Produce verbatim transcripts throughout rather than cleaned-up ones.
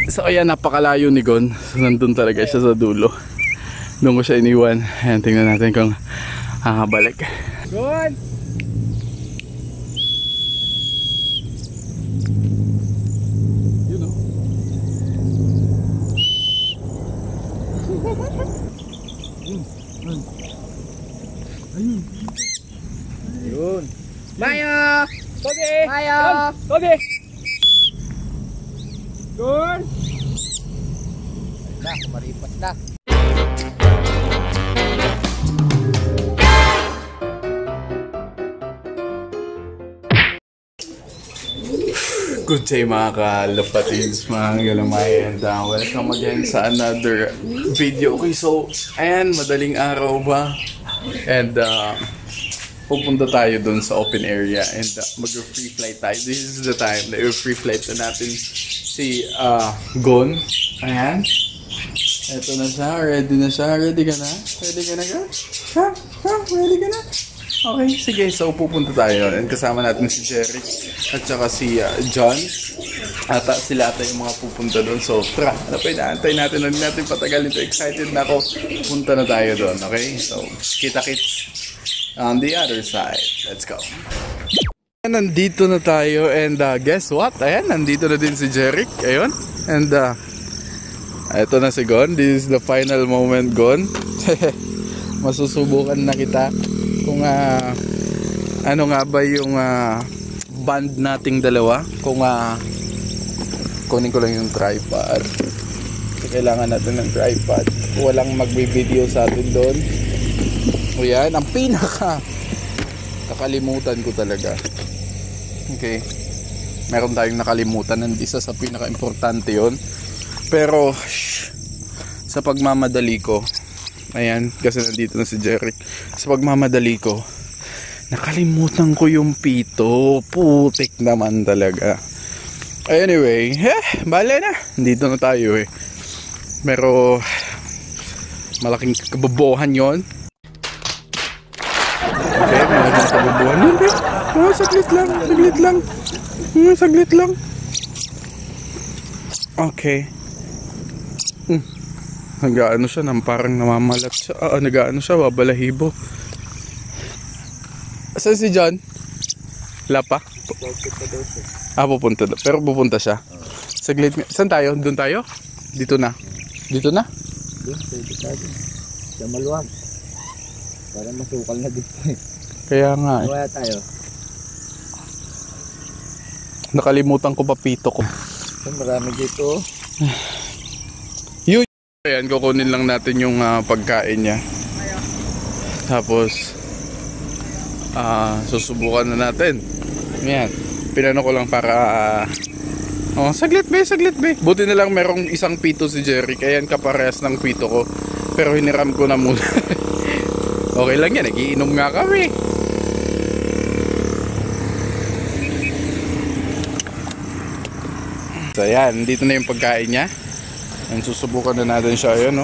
So ayan, napakalayo ni Gon. So, nandun talaga siya sa dulo. Doon ko siya iniwan. Ayan, tingnan natin kung makabalik. Gon! Yun o. Ayun. Ayun. Maya! Toby! Maya! Toby! Gon! Na, kumaripat na. Good day mga kalapatids, mga galamay, and uh, welcome again sa another video. Okay, so ayan, madaling araw ba? And uh, pupunta tayo dun sa open area and uh, mag-free flight tayo. This is the time na i-free flight na natin si uh, Gon. Ayan. Eto na siya. Ready na siya. Ready ka na? Ready ka na ka? Ha? Ha? Ready ka na? Okay, sige. So, pupunta tayo. And kasama natin si Jeric at saka si uh, John. Ata, sila ata yung mga pupunta doon. So, tara. Ano pa inaantay natin? Hindi natin patagalin ito. Excited na ako. Punta na tayo doon. Okay? So, kita-kits on the other side. Let's go. Nandito na tayo. And uh, guess what? Ayan, nandito na din si Jeric. Ayun. And uh, ito na si Gon. This is the final moment, Gon. Masusubukan na kita kung uh, ano nga ba yung uh, band nating dalawa. Kung uh, kunin ko lang yung tripod. So, kailangan natin ng tripod. Walang magbi-video sa atin doon. O yan, ang pinaka nakalimutan ko talaga. Okay, meron tayong nakalimutan. Isa sa pinaka-importante yon. Pero shh, sa pagmamadali ko, ayan, kasi nandito na si Jeric. Sa pagmamadali ko, nakalimutan ko yung pito. Putik naman talaga. Anyway, eh, bale na. Nandito na tayo eh. Pero malaking kababohan yon. Okay, malaking kababohan yun eh. Oh, saglit lang, saglit lang. Hmm, saglit lang. Okay. Hmm. Nag-ano siya, nang parang namamalat siya. Ah, nag-ano siya, babalahibo. Saan si John? Wala pa? Ah, pupunta doon. Pero pupunta siya. Saglit. Saan tayo? Doon tayo? Dito na. Dito na? Doon, dito tayo. Sa maluwag. Para masukal na dito. Kaya nga eh. Kaya tayo. Nakalimutan ko pa pito ko. So, marami dito. Yun. Ayan, kukunin lang natin yung uh, pagkain niya. Tapos uh, susubukan na natin. Ayan. Pinano ko lang para uh, oh, saglit be, saglit be. Buti na lang merong isang pito si Jeric. Ayan, kaparehas ng pito ko. Pero hiniram ko na muna. Okay lang yan, nagiinom nga kami. So ayan, dito na yung pagkain niya. And susubukan na natin siya. Ayan, no?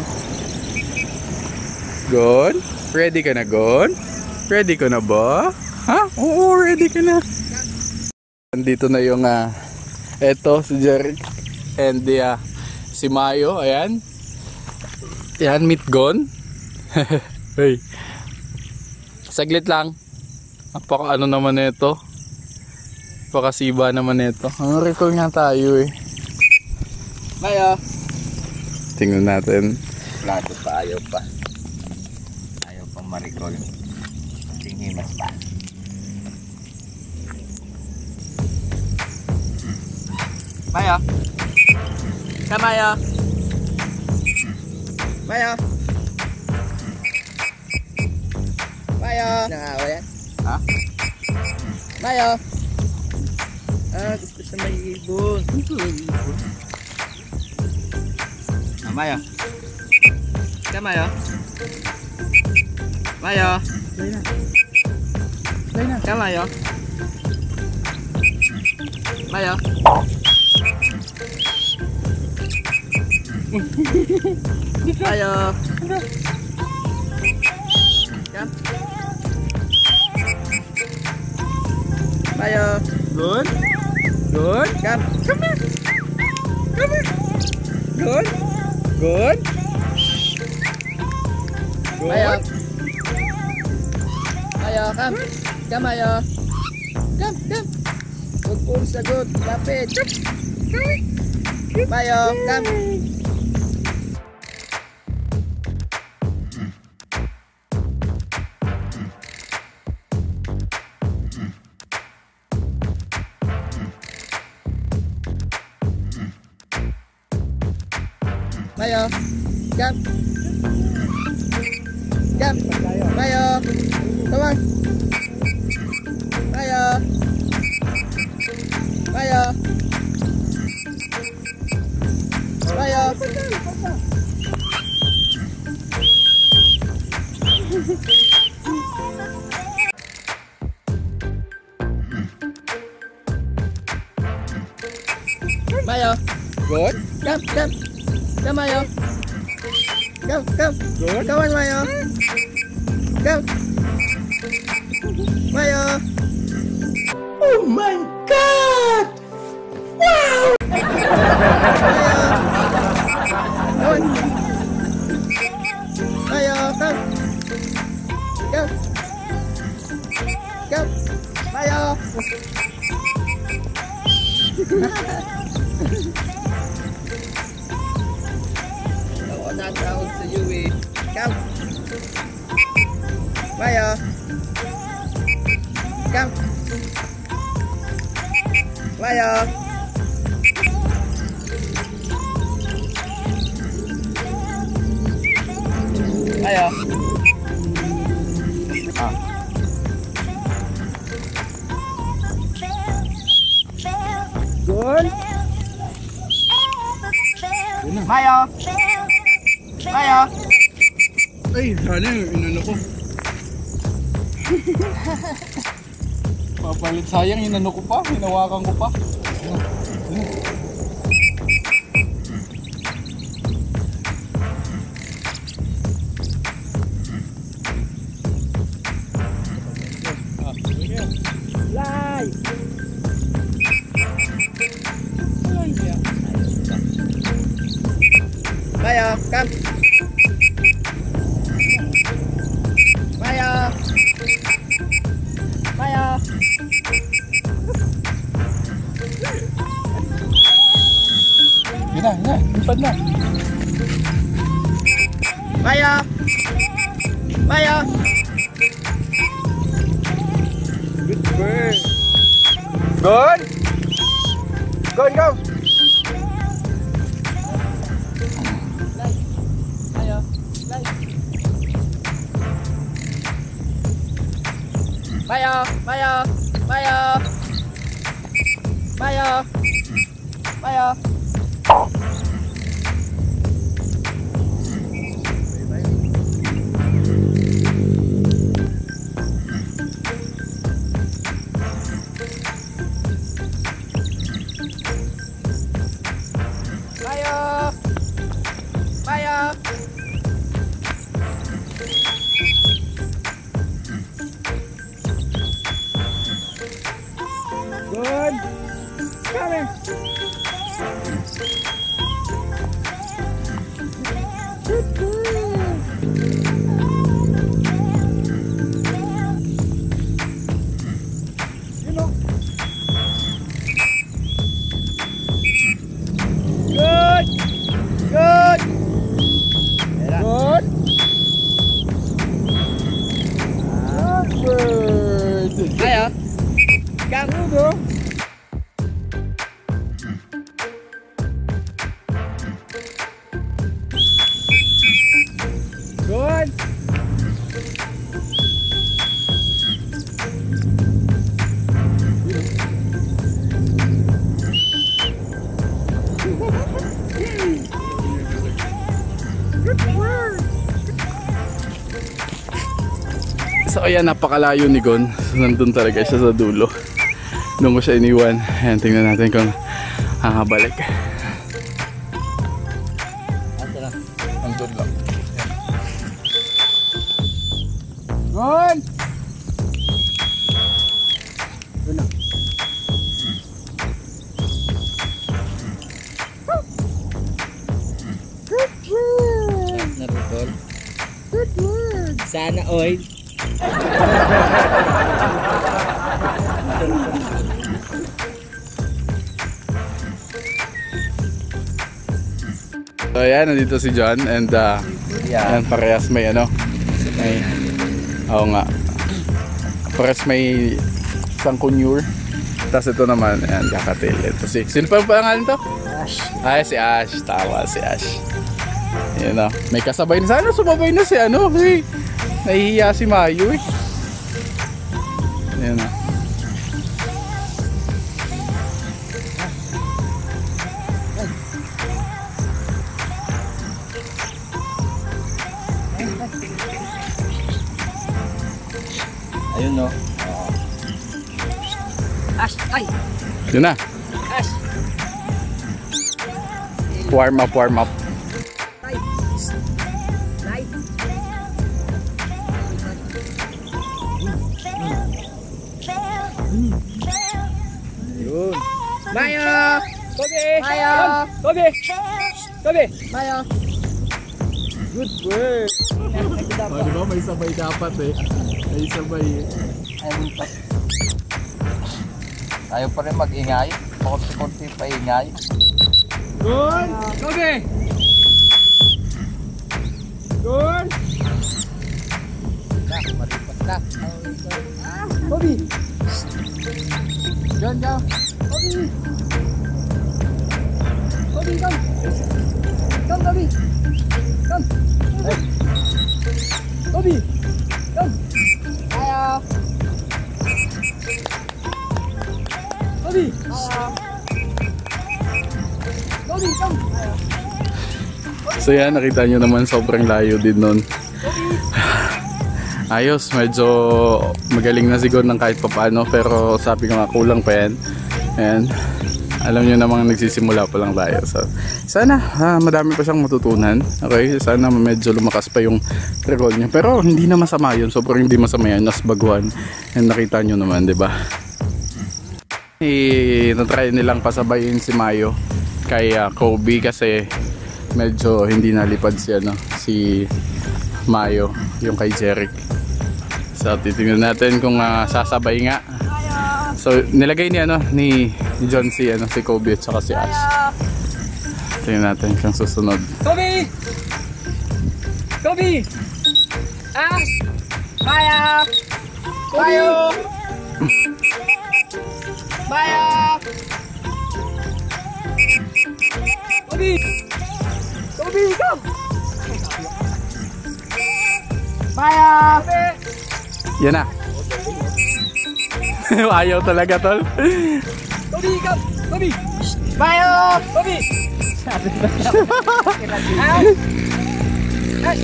Gon? Ready ka na, Gon? Ready ka na ba? Ha? Oo, ready ka na. Dito na yung uh, eto, si Jeric. And uh, si Mayo, ayan. Ayan, meet Gon. Hey. Saglit lang. Napaka ano naman ito. Napakasiba naman ito. Ang recall nga tayo eh. Maya. Tingnan natin. Plato pa, ayaw pa. Ayaw pang ma-recall. Tinghimas pa. Maya. Ka Maya. Maya. Maya. Nangawa yan? Ha? Maya. Ah, gusto siya may ibon. Gusto may ibon. Ah, Maya. Ka Maya. Maya. Play na. Play na. Ka Maya. Maya. Maya. Come. Maya. Good. Good. Come. Come here. Come here. Good. Mayo. Mayo, come. Come, Mayo. Come, come. Good pull, sagot. Lapit. Mayo, come. Mayo, come. Come. Mayo. Come on. Mayo. Mayo. Mayo. Mayo. Good. Come, come. Come, Mayo. Come, come. Good. Come on, Mayo. Come. Mayo. Oh my God! Mayo. Come on. Mayo, come. Come. Come. Mayo. Ako na tawag sa iyo eh. Come. Mayo. Come. Mayo. Mayo. Ah. Good. Mayo. Mayo. Ay, sana yung inano ko. Papalit, sayang inano ko pa, hinawakan ko pa. Live. Mayo, come. Mayo. Mayo. Yun na, yun na, lipad na. Mayo. Mayo. Good bird. Good. Good, go. Mayo. Live. Mayo. Mayo. Mayo. Mayo. Mayo. Mayo. Mayo. Good. Coming. You know. Good. Good. Good. Good bird. Mayo. Come. There you go. Good. So ayan, napakalayo ni Gon. So, nandun talaga siya sa dulo. Doon ko siya iniwan. Ayan, tingnan natin kung makakabalik. Asa na? Nandun lang. Gon! Doon na. Good, good. Sana oy. So ayan, nandito si John and uh, Yeah. ayan, parehas may ano. May, oo nga. Parehas may isang kunyur. Tapos ito naman, ayan, kakatil. Ito si, sino pa ang pangalan to? Ash. Ay, si Ash. Tawa, si Ash. Ayan o. May kasabay na. Sana sumabay na si ano. Hey, nahihiya si Mayo eh. Ayan o. Ayun no. Ash, ay. Yun na. Ash. Warm up, warm up. Ay. Light. Ayun. Mayo. Kobe. Mayo. Kobe. Kobe. Mayo. Good work. O, diba? May sabay dapat eh. May sabay eh. Ayun pa. Tayo pa rin mag-ingay. Pakunti-kunti pa ingay. Good. Kobe. Good. Na, malipat na. Kobe. John, John. Kobe. Kobe, come. Come, Kobe. Come. Hey. Kobe. Come. Ayo. Kobe. Ayo. Kobe, come. Ayo. So yan, nakita nyo naman sobrang layo din nun. Ayos, medyo magaling na siguro ng kahit papaano, pero sabi ko nga kulang pa yan. And alam nyo namang nagsisimula pa lang tayo. So sana ah, madami pa siyang matutunan. Okay, sana medyo lumakas pa yung recall niya. Pero hindi na masama yun, sobrang hindi masama yan. Nas baguhan. And nakita nyo naman, di ba? I-try nilang pasabayin si Mayo kay uh, Kobe kasi medyo hindi nalipad si ano, si Mayo, yung kay Jeric. So titingnan natin kung uh, sasabay nga. So nilagay ni ano ni, ni John si ano si Kobe at saka si Ash. Tingnan natin kung susunod. Kobe. Kobe. Ash. Maya. Mayo. Maya. Kobe. Kobe, come. Maya. Yan na. Ayaw talaga tol. Kobe, come. Kobe. Mayo. Kobe. Ash. Ash.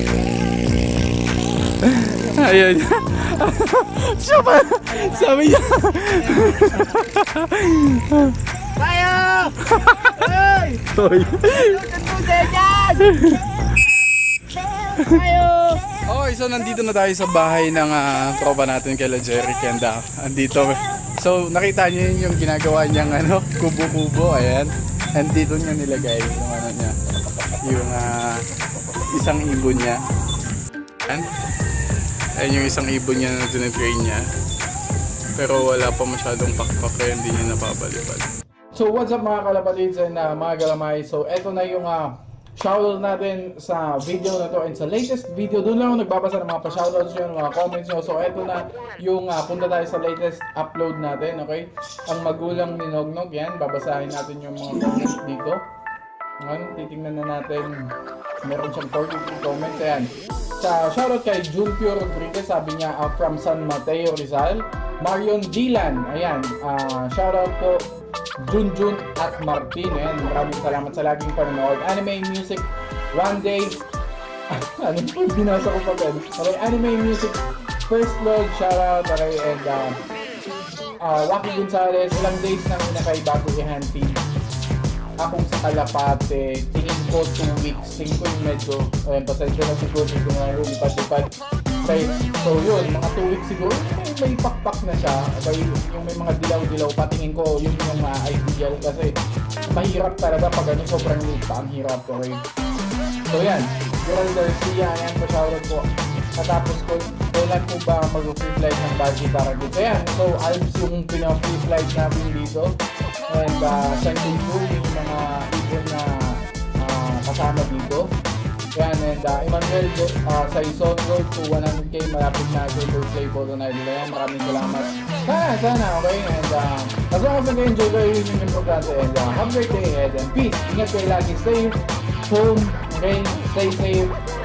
Ayun. Siya pa. Sabi niya. Mayo. Hey. Toy. Mayo. Okay, so nandito na tayo sa bahay ng uh, tropa natin kay Jeric and uh, andito. So nakita niyo yun yung ginagawa niyang ano, kubo-kubo, ayan. And dito niya nilagay yung ano niya, yung uh, isang ibon niya. Ayan. Ayan yung isang ibon niya na tinatrain niya. Pero wala pa masyadong pakpak kaya hindi niya napapalipad. So what's up mga kalapatids and uh, mga galamay. So eto na yung uh, shoutout natin sa video na to and sa latest video. Doon lang ako nagbabasa ng mga pa-shoutouts nyo, mga comments nyo. So eto na yung uh, punta tayo sa latest upload natin, okay? Ang magulang ni Nognog, yan. Babasahin natin yung mga comments dito. Ngayon, titingnan na natin. Meron siyang forty-three comments. Ayan. Sa shoutout kay Julpio Rodriguez, sabi niya uh, from San Mateo, Rizal. Marion Dilan, ayan. Uh, shoutout po Junjun at Martin. Ayan, maraming salamat sa laging panonood. Anime Music One Day. Ano po, binasa ko pa din. Okay, Anime Music First Lord, shoutout. Okay, and uh, uh, Waki Gonzalez, ilang days nang inakay bago i-hunting. Akong sa Kalapate, tingin ko two weeks. Tingin ko yung medyo, ayun, pasensya na siguro kung nga lumipad-lipad. Okay, so yun, mga two weeks siguro, may, may pakpak na siya. Okay, yung may mga dilaw-dilaw, patingin ko, yun yung uh, ideal kasi mahirap talaga pag ano, sobrang late pa ang hirap. Okay, so yan, Girl Garcia, ayan, pa-shoutout po. Katapos ko, kailan po ba mag-free flight ng Baguio Paragould. Ayan, so Alps yung pinaka-free flight namin dito. And uh, sending po yung mga ibon na uh, kasama dito. Yan, and uh, Emmanuel uh, sa Ison Road to one hundred K, malapit na sa birthday photo na idol. Yan, maraming salamat. Sana, sana, okay? And uh, as long as nag-enjoy kayo, yun yung importante. And uh, have a great day ahead and peace. Ingat kayo lagi. Stay home, okay? Stay safe.